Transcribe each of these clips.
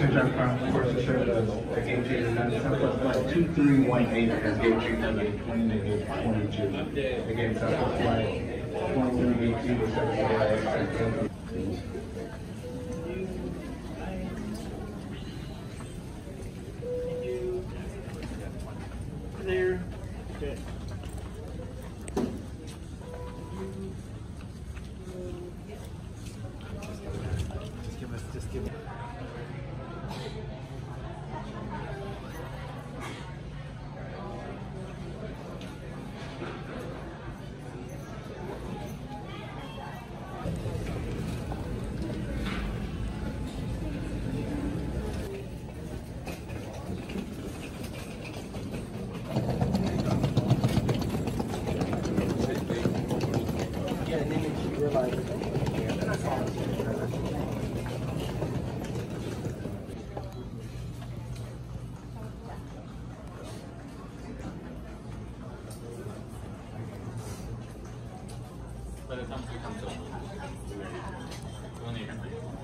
change our crown, of course, to show the gate change. And that's Southwest Flight 2318 has gate change number 2022. Again, Southwest Flight 2318 was set there. Okay. Just give it. By the time we come to only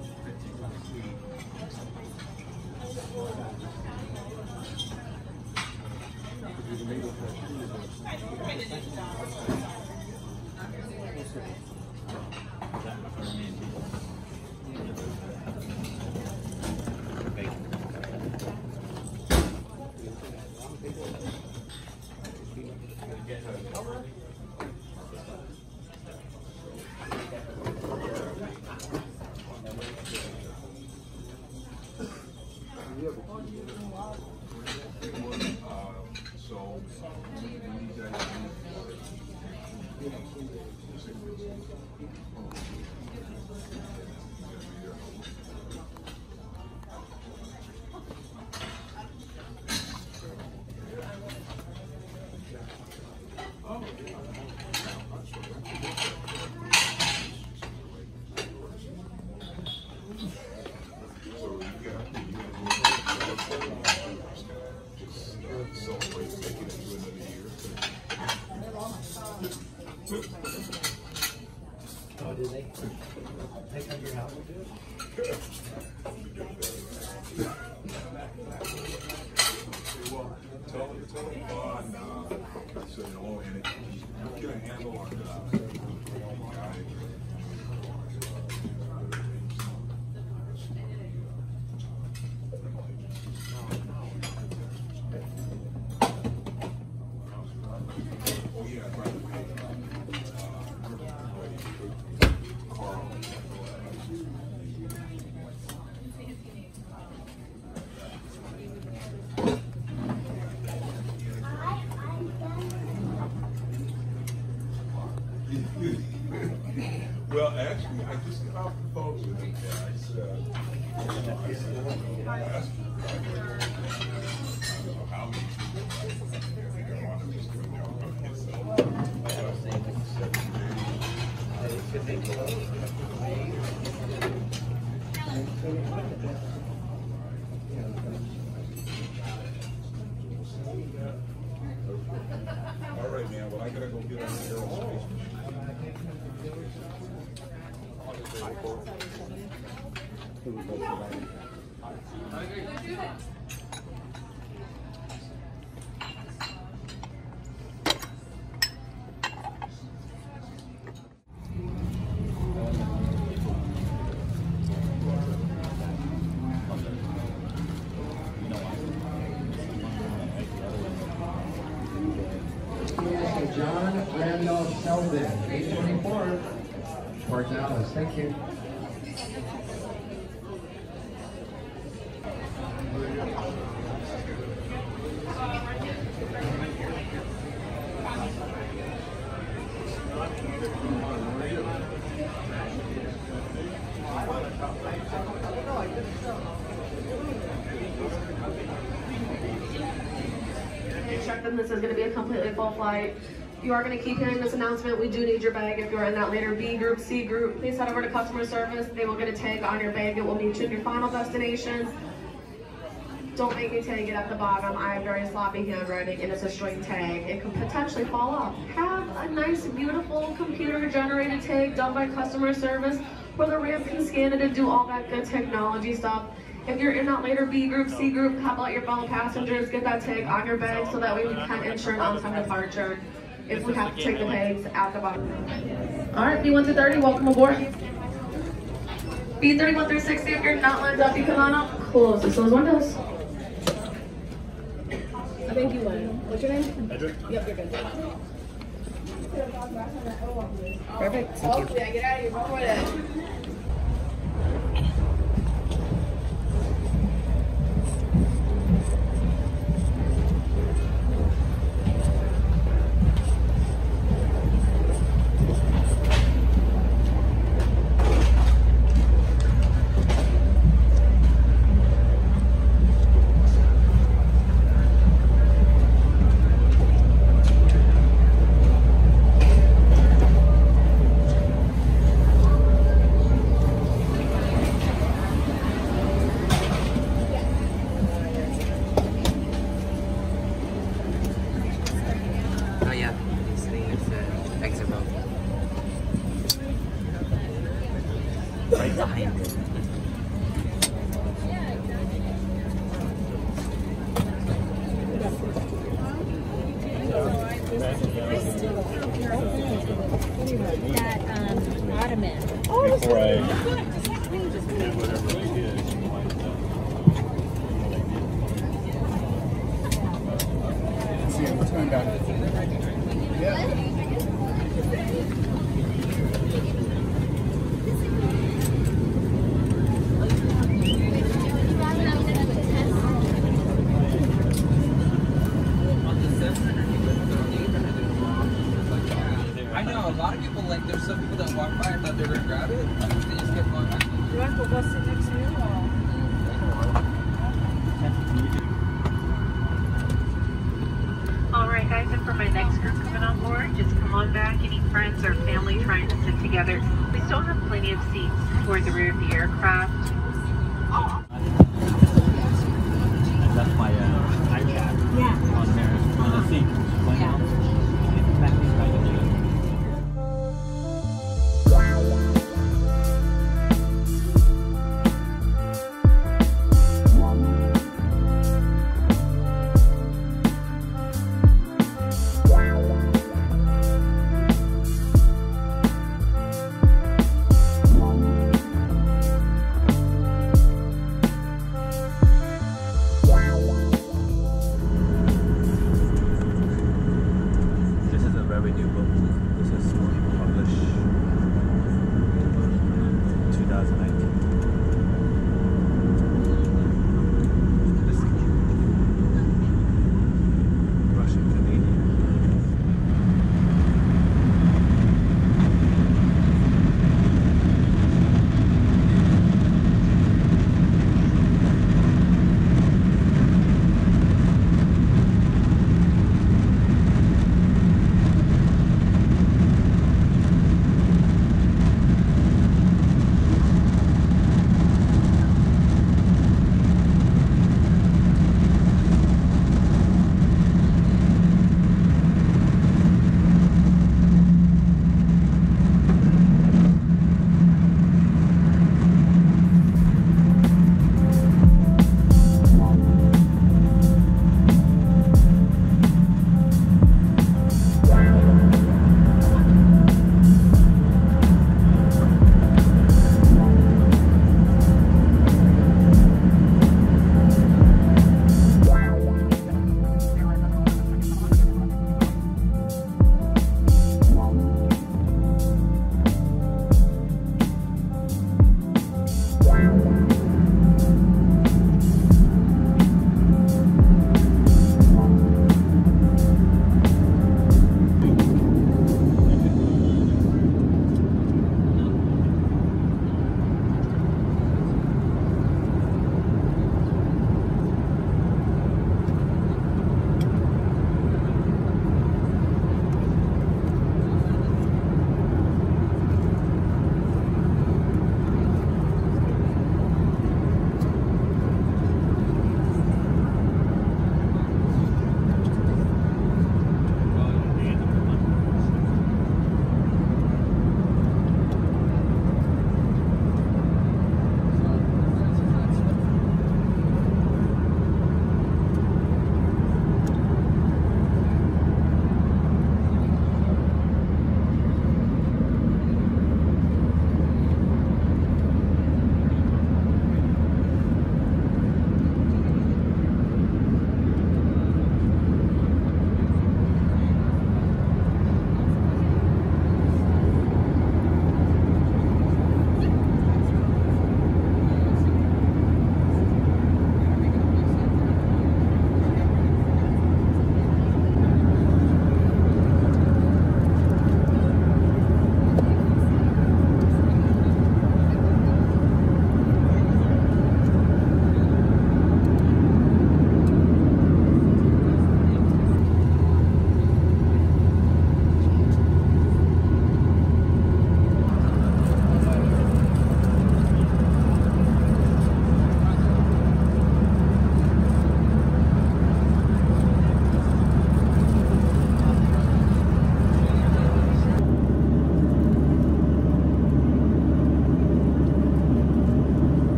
824. Port Dallas, thank you. Check them. This is going to be a completely full flight. You are going to keep hearing this announcement. We do need your bag if you're in that later B group, C group. Please head over to customer service. They will get a tag on your bag. It will meet you in your final destination. Don't make me tag it at the bottom. I have very sloppy handwriting and it's a string tag. It could potentially fall off. Have a nice, beautiful computer-generated tag done by customer service where the ramp can scan it and do all that good technology stuff. If you're in that later B group, C group, help out your fellow passengers, get that tag on your bag so that way we can ensure an on-time departure if we have to take the tags at the bottom. All right, B1 through 30, welcome aboard. B31 through 60, if you're not lined up, you come on up, close those windows. I think you won. What's your name? Edric? Yep, you're good. Perfect. Hopefully I get out of here before that. Oh yeah, he's sitting next to exit row. Right behind him. That ottoman. Before I did whatever I did. See, what's going down? Yeah. I know, a lot of people, like, there's some people that walk by and thought they were going to grab it. They just kept going back. Do you want to go sit next to you or? Alright guys, and for my next group coming on board, just come on back. Any friends or family trying to sit together. We still have plenty of seats toward the rear of the aircraft. I left my iPad on there on the seat.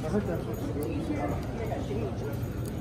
heard that's what